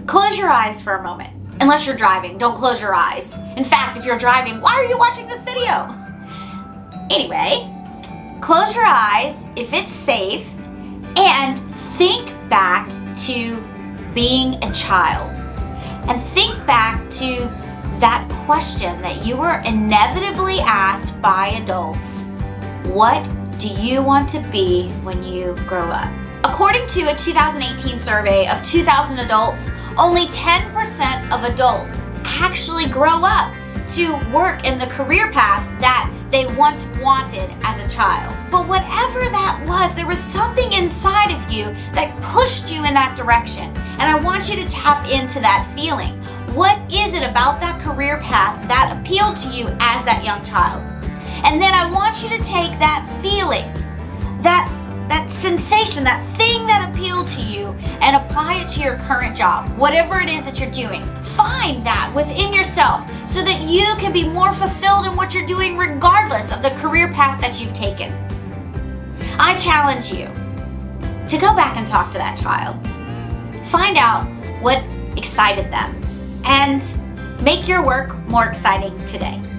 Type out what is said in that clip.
Close your eyes for a moment. Unless you're driving, don't close your eyes. In fact, if you're driving, why are you watching this video? Anyway, close your eyes if it's safe and think back to being a child. And think back to that question that you were inevitably asked by adults. What do you want to be when you grow up? According to a 2018 survey of 2,000 adults, only 10% of adults actually grow up to work in the career path that they once wanted as a child. But whatever that was, there was something inside of you that pushed you in that direction. And I want you to tap into that feeling. What is it about that career path that appealed to you as that young child? And then I want you to take that feeling, that sensation, that thing that appealed to you, and apply it to your current job, whatever it is that you're doing. Find that within yourself so that you can be more fulfilled in what you're doing regardless of the career path that you've taken. I challenge you to go back and talk to that child. Find out what excited them and make your work more exciting today.